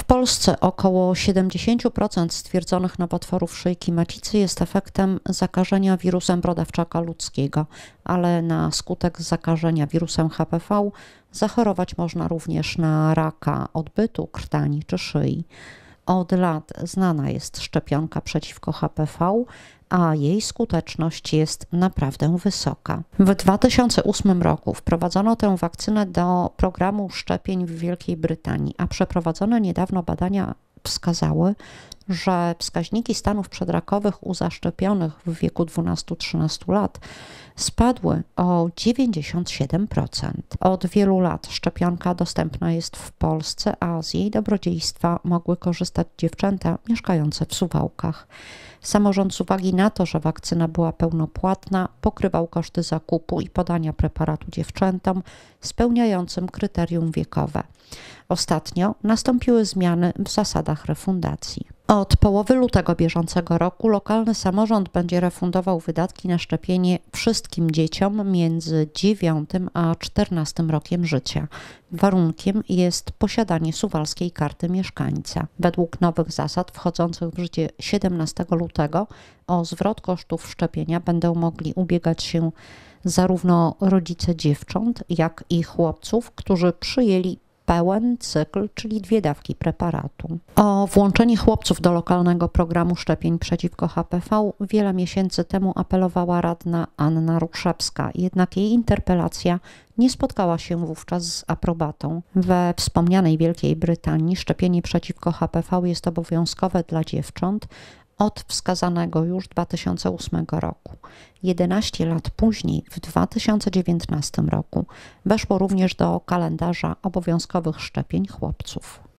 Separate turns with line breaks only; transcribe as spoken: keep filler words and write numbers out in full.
Polsce około siedemdziesiąt procent stwierdzonych nowotworów szyjki macicy jest efektem zakażenia wirusem brodawczaka ludzkiego, ale na skutek zakażenia wirusem H P V zachorować można również na raka odbytu, krtani czy szyi. Od lat znana jest szczepionka przeciwko H P V, a jej skuteczność jest naprawdę wysoka. W dwa tysiące ósmym roku wprowadzono tę wakcynę do programu szczepień w Wielkiej Brytanii, a przeprowadzone niedawno badania wskazały, że wskaźniki stanów przedrakowych u zaszczepionych w wieku dwunastu do trzynastu lat spadły o dziewięćdziesiąt siedem procent. Od wielu lat szczepionka dostępna jest w Polsce, a z jej dobrodziejstwa mogły korzystać dziewczęta mieszkające w Suwałkach. Samorząd z uwagi na to, że wakcyna była pełnopłatna, pokrywał koszty zakupu i podania preparatu dziewczętom spełniającym kryterium wiekowe. Ostatnio nastąpiły zmiany w zasadach refundacji. Od połowy lutego bieżącego roku lokalny samorząd będzie refundował wydatki na szczepienie wszystkim dzieciom między dziewiątym a czternastym rokiem życia. Warunkiem jest posiadanie suwalskiej karty mieszkańca. Według nowych zasad wchodzących w życie siedemnastego lutego o zwrot kosztów szczepienia będą mogli ubiegać się zarówno rodzice dziewcząt, jak i chłopców, którzy przyjęli pełen cykl, czyli dwie dawki preparatu. O włączenie chłopców do lokalnego programu szczepień przeciwko H P V wiele miesięcy temu apelowała radna Anna Ruszewska, jednak jej interpelacja nie spotkała się wówczas z aprobatą. We wspomnianej Wielkiej Brytanii szczepienie przeciwko H P V jest obowiązkowe dla dziewcząt od wskazanego już dwa tysiące ósmego roku. jedenaście lat później, w dwa tysiące dziewiętnastym roku, weszło również do kalendarza obowiązkowych szczepień chłopców.